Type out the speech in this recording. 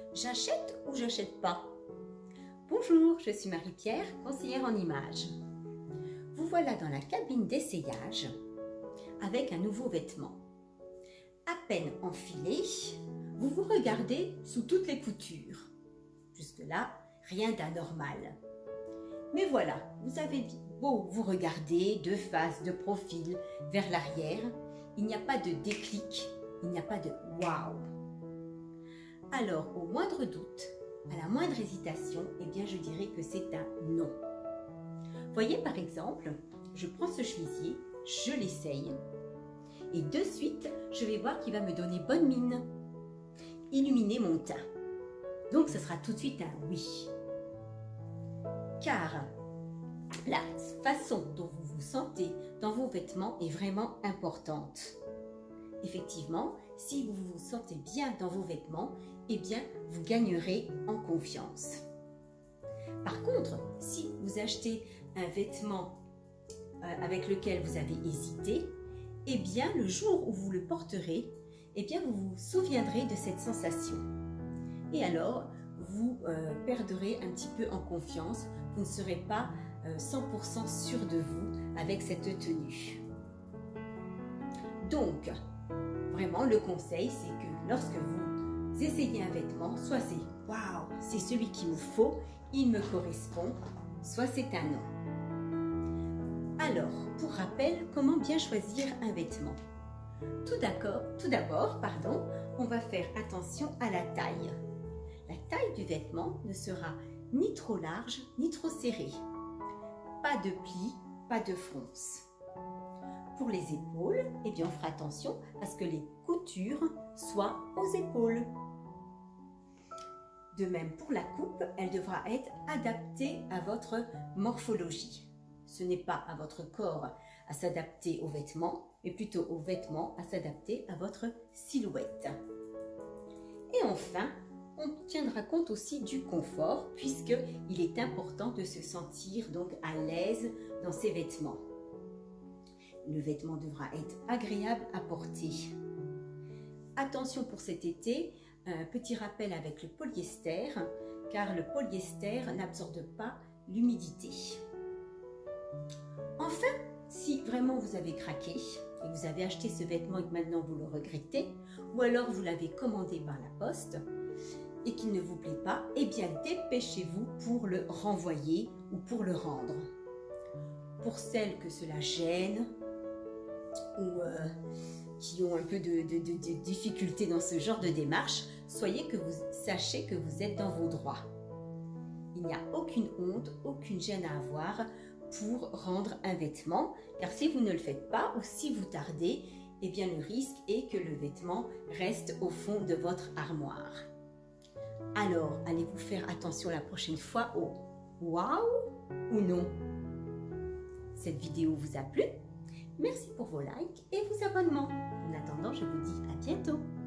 J'achète ou j'achète pas? Bonjour, je suis Marie-Pierre, conseillère en images. Vous voilà dans la cabine d'essayage avec un nouveau vêtement. À peine enfilé, vous vous regardez sous toutes les coutures. Jusque-là, rien d'anormal. Mais voilà, vous avez beau vous regarder de face, de profil, vers l'arrière, il n'y a pas de déclic, il n'y a pas de « waouh ». Alors, au moindre doute, à la moindre hésitation, eh bien, je dirais que c'est un non. Voyez, par exemple, je prends ce chemisier, je l'essaye, et de suite, je vais voir qu'il va me donner bonne mine, illuminer mon teint. Donc, ce sera tout de suite un oui. Car la façon dont vous vous sentez dans vos vêtements est vraiment importante. Effectivement, si vous vous sentez bien dans vos vêtements, eh bien, vous gagnerez en confiance. Par contre, si vous achetez un vêtement avec lequel vous avez hésité, eh bien, le jour où vous le porterez, eh bien, vous vous souviendrez de cette sensation. Et alors, vous perdrez un petit peu en confiance, vous ne serez pas 100% sûr de vous avec cette tenue. Donc, vraiment, le conseil, c'est que lorsque vous essayez un vêtement, soit c'est « waouh, c'est celui qu'il me faut, il me correspond », soit c'est un non. Alors, pour rappel, comment bien choisir un vêtement? Tout d'abord, on va faire attention à la taille. La taille du vêtement ne sera ni trop large, ni trop serrée. Pas de plis, pas de fronce. Pour les épaules, eh bien, on fera attention à ce que les coutures soient aux épaules. De même, pour la coupe, elle devra être adaptée à votre morphologie. Ce n'est pas à votre corps à s'adapter aux vêtements, mais plutôt aux vêtements à s'adapter à votre silhouette. Et enfin, on tiendra compte aussi du confort, puisqu'il est important de se sentir donc à l'aise dans ses vêtements. Le vêtement devra être agréable à porter. Attention pour cet été, un petit rappel avec le polyester, car le polyester n'absorbe pas l'humidité. Enfin, si vraiment vous avez craqué et que vous avez acheté ce vêtement et que maintenant vous le regrettez, ou alors vous l'avez commandé par la poste et qu'il ne vous plaît pas, eh bien dépêchez-vous pour le renvoyer ou pour le rendre. Pour celles que cela gêne ou qui ont un peu de difficulté dans ce genre de démarche, sachez que vous êtes dans vos droits. Il n'y a aucune honte, aucune gêne à avoir pour rendre un vêtement, car si vous ne le faites pas ou si vous tardez, eh bien le risque est que le vêtement reste au fond de votre armoire. Alors, allez-vous faire attention la prochaine fois au « waouh » ou non? Cette vidéo vous a plu? Merci pour vos likes et vos abonnements. En attendant, je vous dis à bientôt.